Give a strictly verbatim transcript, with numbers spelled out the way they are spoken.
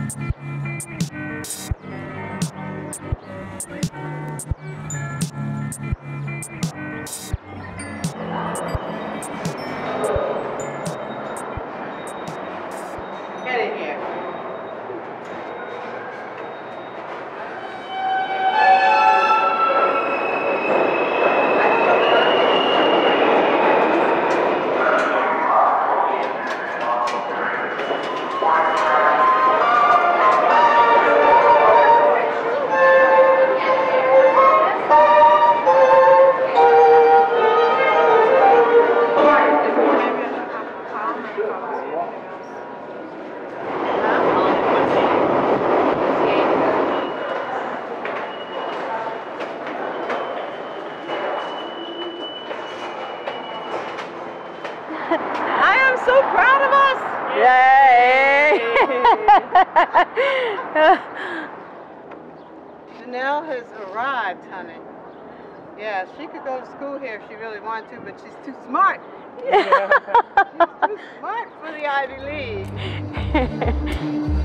Get in here. So proud of us! Yay! Janelle has arrived, honey. Yeah, she could go to school here if she really wanted to, but she's too smart. She's too smart for the Ivy League.